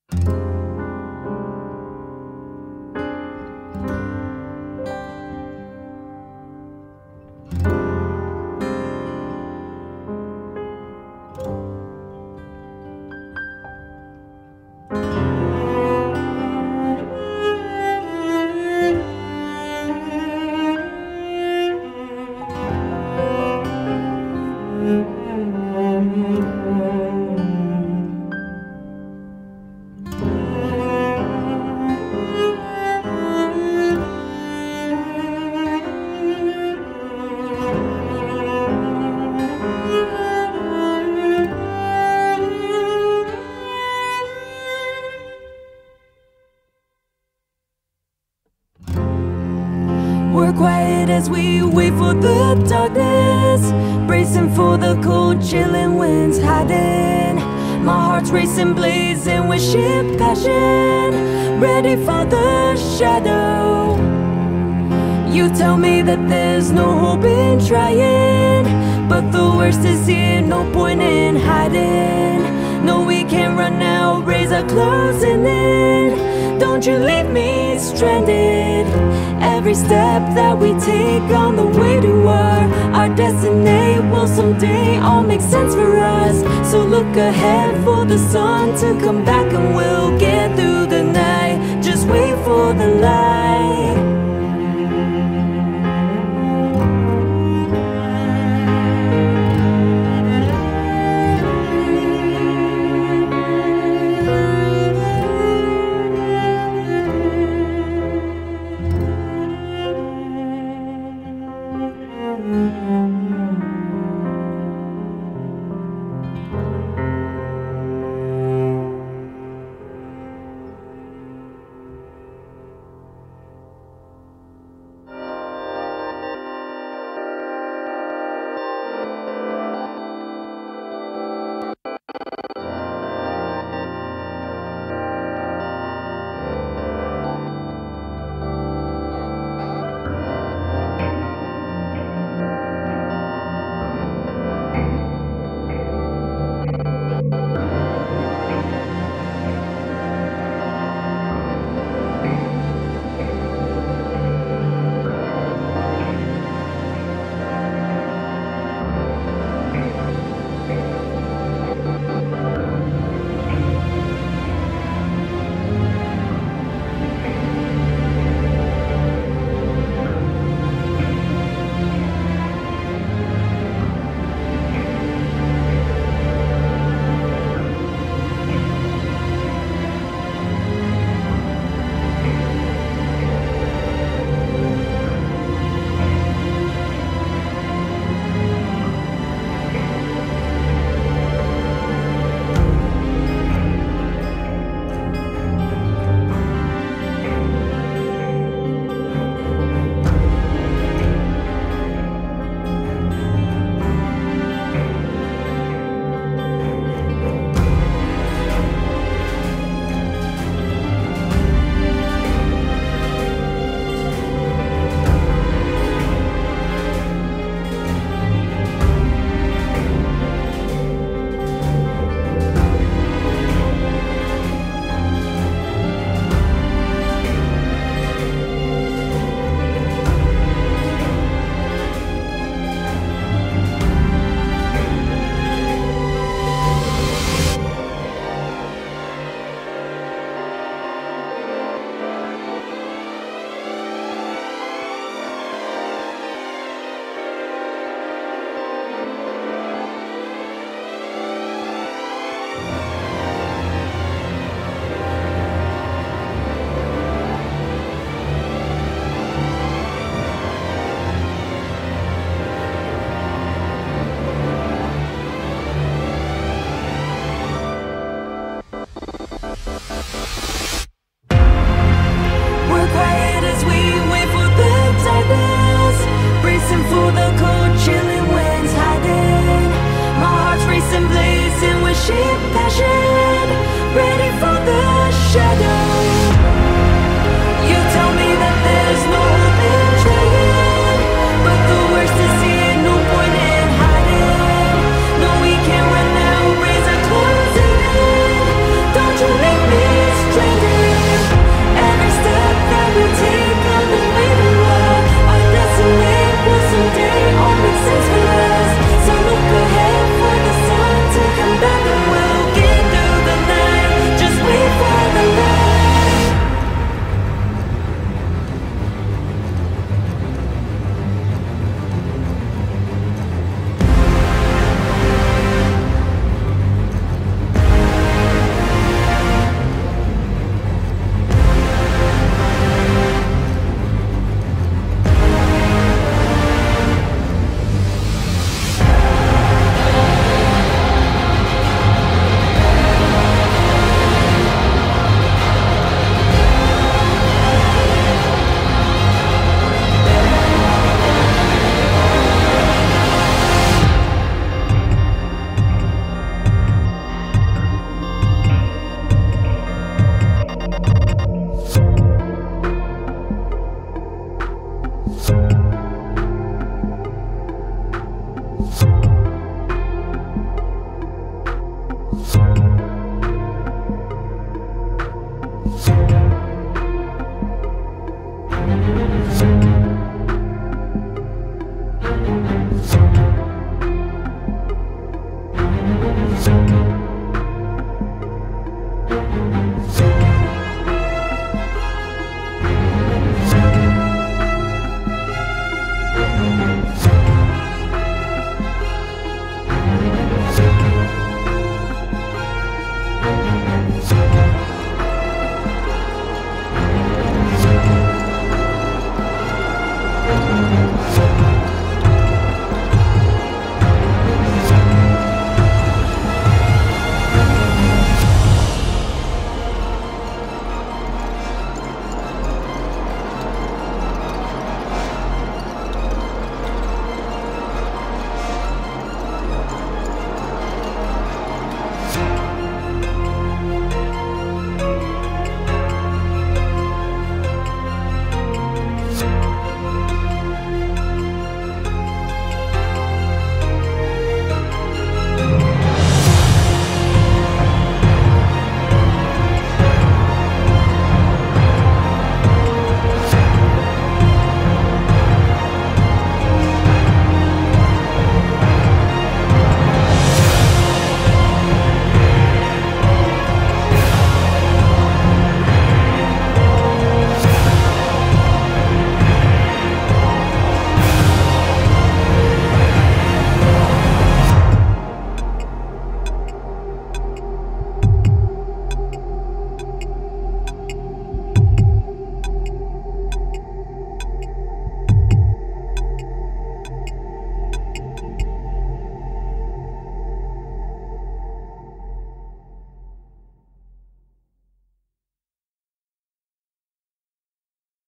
We're quiet as we wait for the darkness, bracing for the cold, chilling winds hiding. My heart's racing, blazing with sheer passion, ready for the shadow. You tell me that there's no hope in trying, but the worst is here, no point in hiding. No, we can't run now, rays are closing in. Don't you leave me stranded. Every step that we take on the way to our destiny will someday all make sense for us. So look ahead for the sun to come back and we'll get through the night. Just wait for the light.